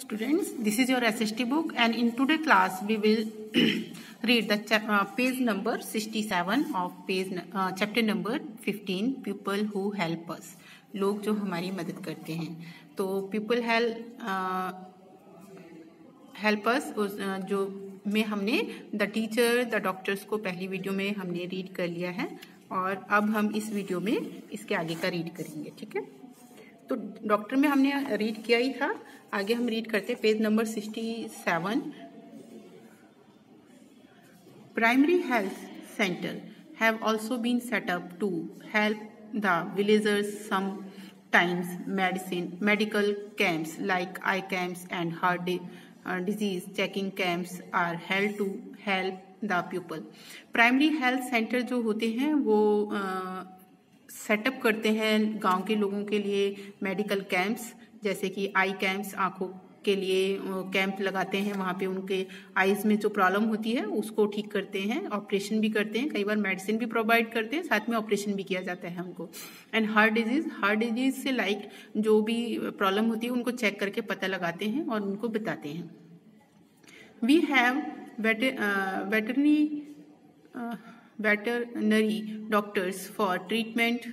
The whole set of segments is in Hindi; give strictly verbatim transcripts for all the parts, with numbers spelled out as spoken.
Students, this is your S S T book, and in today class we will read the chap uh, page number sixty-seven of page uh, chapter number fifteen, people who help us, लोग जो हमारी मदद करते हैं. तो people help uh, help us उस uh, जो में हमने the teacher, the doctors को पहली वीडियो में हमने रीड कर लिया है और अब हम इस वीडियो में इसके आगे का रीड करेंगे. ठीक है, तो डॉक्टर में हमने रीड किया ही था, आगे हम रीड करते हैं page number sixty seven. Primary health centre have also been set up to help the villagers. Sometimes medicine medical camps like eye camps and heart disease checking camps are held to help the people. Primary health centre जो होते हैं वो uh, सेटअप करते हैं गांव के लोगों के लिए मेडिकल कैंप्स, जैसे कि आई कैंप्स, आंखों के लिए कैंप लगाते हैं. वहाँ पे उनके आईज में जो प्रॉब्लम होती है उसको ठीक करते हैं, ऑपरेशन भी करते हैं, कई बार मेडिसिन भी प्रोवाइड करते हैं, साथ में ऑपरेशन भी किया जाता है उनको. And heart disease heart disease से लाइक जो भी प्रॉब्लम होती है उनको चेक करके पता लगाते हैं और उनको बताते हैं. We have veterinary veterinary doctors for treatment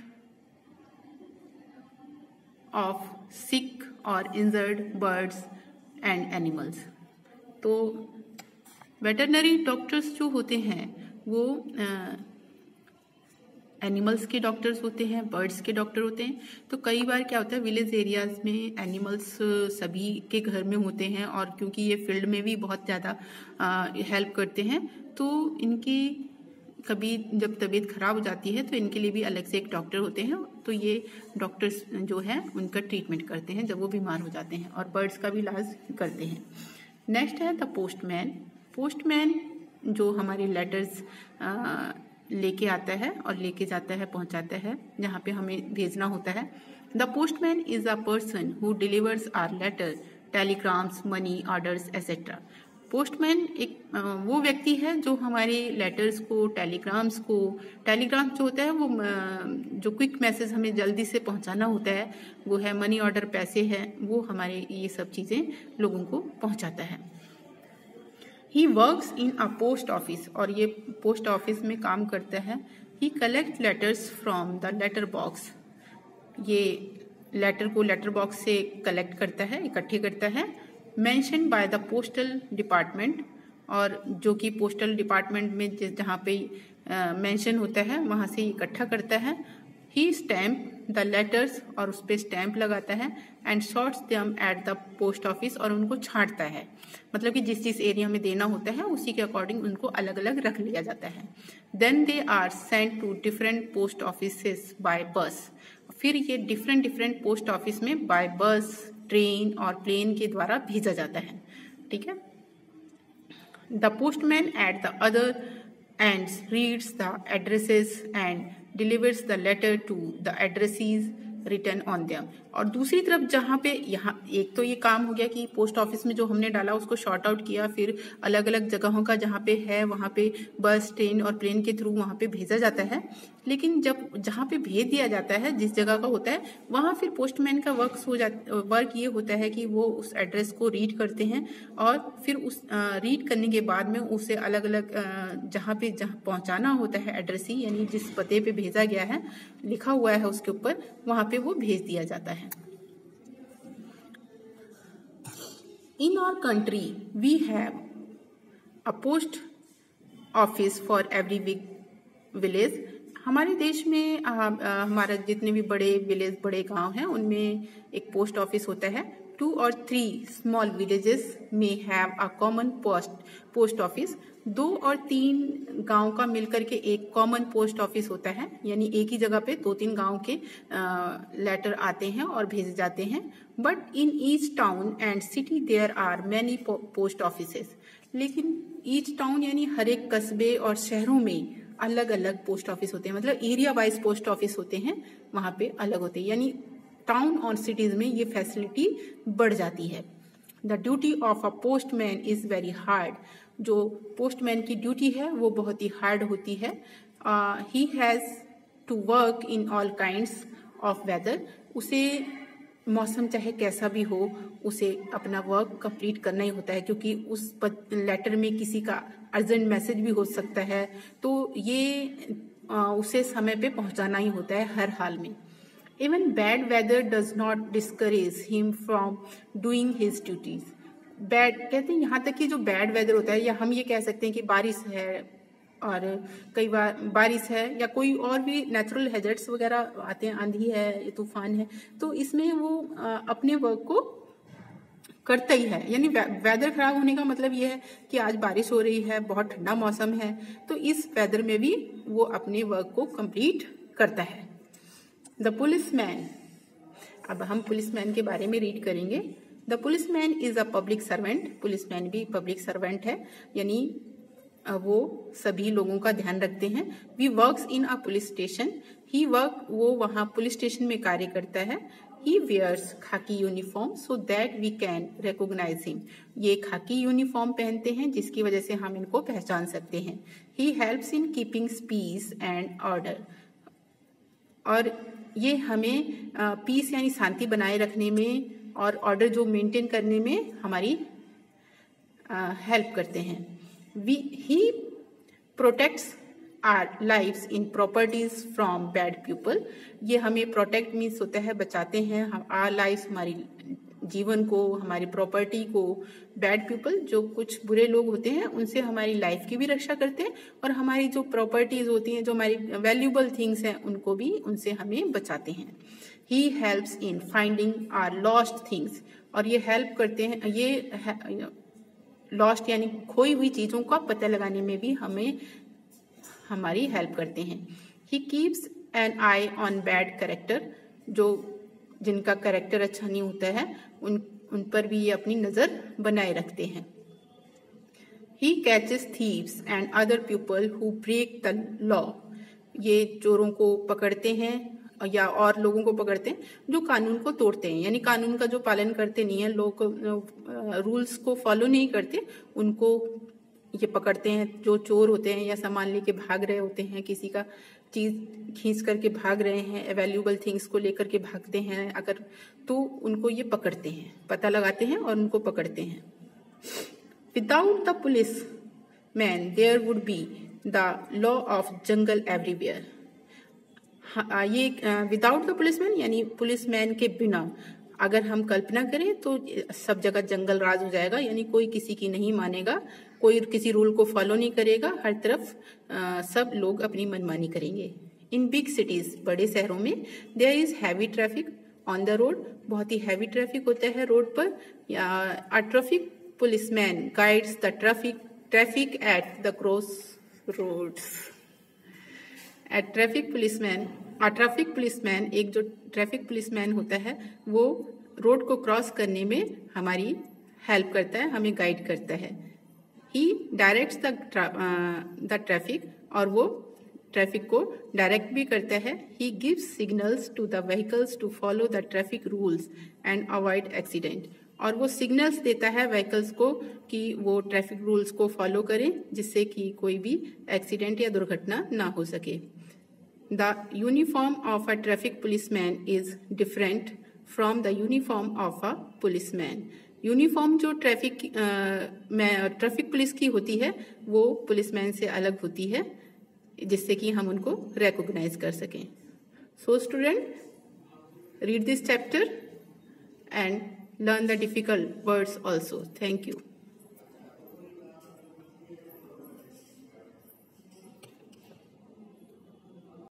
of sick or injured birds and animals. तो वेटरनरी डॉक्टर्स जो होते हैं वो एनिमल्स के डॉक्टर्स होते हैं, बर्ड्स के डॉक्टर होते हैं. तो कई बार क्या होता है विलेज एरियाज में एनिमल्स सभी के घर में होते हैं और क्योंकि ये फील्ड में भी बहुत ज़्यादा हेल्प करते हैं तो इनकी कभी जब तबीयत खराब हो जाती है तो इनके लिए भी अलग से एक डॉक्टर होते हैं. तो ये डॉक्टर्स जो है उनका ट्रीटमेंट करते हैं जब वो बीमार हो जाते हैं और बर्ड्स का भी इलाज करते हैं. नेक्स्ट है द पोस्टमैन. पोस्टमैन जो हमारे लेटर्स लेके आता है और लेके जाता है, पहुंचाता है जहाँ पे हमें भेजना होता है. The postman is a person who delivers our letter, telegrams, money orders etcetera. Postman एक वो व्यक्ति है जो हमारे लेटर्स को, टेलीग्राम्स को, टेलीग्राम जो होता है वो जो क्विक मैसेज हमें जल्दी से पहुंचाना होता है वो है, मनी ऑर्डर पैसे हैं वो हमारे ये सब चीज़ें लोगों को पहुंचाता है. He works in a post office, और ये पोस्ट ऑफिस में काम करता है. He collect letters from the letter box. ये लेटर को लेटर बॉक्स से कलेक्ट करता है, इकट्ठे करता है. Mention by the postal department, और जो कि पोस्टल डिपार्टमेंट में जहाँ पे मेंशन होता है वहाँ से इकट्ठा करता है. ही स्टैम्प द लेटर्स, और उस पर स्टैम्प लगाता है. And sorts them at the post office, और उनको छांटता है, मतलब कि जिस जिस एरिया में देना होता है उसी के अकॉर्डिंग उनको अलग अलग रख लिया जाता है. Then they are sent to different post office by bus. फिर ये डिफरेंट डिफरेंट पोस्ट ऑफिस में बाय बस, ट्रेन और प्लेन के द्वारा भेजा जाता है. ठीक है. The postman at the other ends reads the addresses and delivers the letter to the addresses return on them. और दूसरी तरफ जहाँ पे यहाँ एक तो ये काम हो गया कि पोस्ट ऑफिस में जो हमने डाला उसको शॉर्ट आउट किया, फिर अलग अलग जगहों का जहाँ पे है वहाँ पे बस, ट्रेन और प्लेन के थ्रू वहाँ पे भेजा जाता है. लेकिन जब जहाँ पे भेज दिया जाता है जिस जगह का होता है वहाँ फिर पोस्टमैन का वर्क हो जा वर्क ये होता है कि वो उस एड्रेस को रीड करते हैं और फिर उस रीड करने के बाद में उसे अलग अलग जहाँ पे जहाँ पहुँचाना होता है एड्रेस ही, यानी जिस पते पे भेजा गया है लिखा हुआ है उसके ऊपर, वहाँ पे वो भेज दिया जाता है. In our country, we have a post office for every village. हमारे देश में आ, आ, हमारा जितने भी बड़े विलेज, बड़े गांव हैं उनमें एक पोस्ट ऑफिस होता है. टू और थ्री स्मॉल विलेजेस में have a common post post office. दो और तीन गांव का मिलकर के एक कॉमन पोस्ट ऑफिस होता है, यानी एक ही जगह पे दो तीन गांव के आ, लेटर आते हैं और भेजे जाते हैं. But in each town and city there are many post offices. लेकिन ईच टाउन यानी हर एक कस्बे और शहरों में अलग अलग पोस्ट ऑफिस होते हैं, मतलब एरिया वाइज पोस्ट ऑफिस होते हैं, वहां पे अलग होते हैं. यानी टाउन और सिटीज में ये फैसिलिटी बढ़ जाती है. The duty of a postman is very hard. जो पोस्टमैन की ड्यूटी है वो बहुत ही हार्ड होती है. He has to work in all kinds of weather. उसे मौसम चाहे कैसा भी हो, उसे अपना वर्क कंप्लीट करना ही होता है, क्योंकि उस लेटर में किसी का अर्जेंट मैसेज भी हो सकता है, तो ये आ, उसे समय पे पहुंचाना ही होता है हर हाल में। Even bad weather does not discourage him from doing his duties. Bad कहते हैं यहाँ तक कि जो बैड वेदर होता है, या हम ये कह सकते हैं कि बारिश है और कई बार बारिश है या कोई और भी नेचुरल हैजर्ड्स वगैरह आते हैं, आंधी है, तूफान है, तो इसमें वो अपने वर्क को करता ही है। यानी वेदर खराब होने का मतलब ये है कि आज बारिश हो रही है, बहुत ठंडा मौसम है, तो इस वेदर में भी वो अपने वर्क को कंप्लीट करता है। द पुलिसमैन, अब हम पुलिसमैन के बारे में रीड करेंगे। The policeman is a public servant. Policeman भी पब्लिक सर्वेंट है, यानी वो सभी लोगों का ध्यान रखते हैं। We works in a police station. He work, वो वहाँ पुलिस स्टेशन में कार्य करता है। He wears khaki uniform so that we can recognise him. ये खाकी यूनिफॉर्म पहनते हैं जिसकी वजह से हम इनको पहचान सकते हैं। He helps in keeping peace and order. और ये हमें पीस यानी शांति बनाए रखने में और ऑर्डर जो मेंटेन करने में हमारी हेल्प करते हैं। We, he protects our lives in properties from bad people. ये हमें प्रोटेक्ट मीन्स होता है बचाते हैं, हम आर लाइफ, हमारी जीवन को, हमारी प्रॉपर्टी को, बैड पीपल जो कुछ बुरे लोग होते हैं उनसे हमारी लाइफ की भी रक्षा करते हैं, और हमारी जो प्रॉपर्टीज होती हैं, जो हमारी वैल्यूबल थिंग्स हैं, उनको भी, उनसे हमें बचाते हैं। He helps in finding our lost things. और ये हेल्प करते हैं, ये लॉस्ट यानी खोई हुई चीजों का पता लगाने में भी हमें हमारी हेल्प करते हैं। He keeps an eye on bad character. जो जिनका कैरेक्टर अच्छा नहीं होता है उन उन पर भी ये अपनी नजर बनाए रखते हैं। He catches thieves and other people who break the law. ये चोरों को पकड़ते हैं या और लोगों को पकड़ते हैं जो कानून को तोड़ते हैं, यानी कानून का जो पालन करते नहीं है, लोग रूल्स को फॉलो नहीं करते, उनको ये पकड़ते हैं। जो चोर होते हैं या सामान लेके भाग रहे होते हैं, किसी का चीज खींच करके भाग रहे हैं, वैल्यूबल थिंग्स को लेकर के भागते हैं अगर, तो उनको ये पकड़ते हैं, पता लगाते हैं और उनको पकड़ते हैं। Without the policeman there would be the law of jungle everywhere. ये विदाउट द पुलिसमैन यानी पुलिसमैन के बिना अगर हम कल्पना करें तो सब जगह जंगल राज हो जाएगा, यानी कोई किसी की नहीं मानेगा, कोई किसी रूल को फॉलो नहीं करेगा, हर तरफ आ, सब लोग अपनी मनमानी करेंगे। इन बिग सिटीज, बड़े शहरों में, there is heavy traffic on the road. बहुत ही हैवी ट्रैफिक होता है रोड पर। A traffic policeman guides the traffic traffic at the crossroads. At traffic policeman, a traffic policeman, एक जो ट्रैफिक पुलिसमैन होता है वो रोड को क्रॉस करने में हमारी हेल्प करता है, हमें गाइड करता है। ही डायरेक्ट्स द ट्रैफिक, और वो ट्रैफिक को डायरेक्ट भी करता है। He gives signals to the vehicles to follow the traffic rules and avoid accident. और वो सिग्नल्स देता है व्हीकल्स को कि वो ट्रैफिक रूल्स को फॉलो करें, जिससे कि कोई भी एक्सीडेंट या दुर्घटना ना हो सके। The uniform of a traffic policeman is different from the uniform of a policeman. Uniform जो ट्रैफिक में ट्रैफिक पुलिस की होती है वो पुलिसमैन से अलग होती है, जिससे कि हम उनको रिकॉग्नाइज कर सकें। So student, read this chapter and learn the difficult words also. Thank you.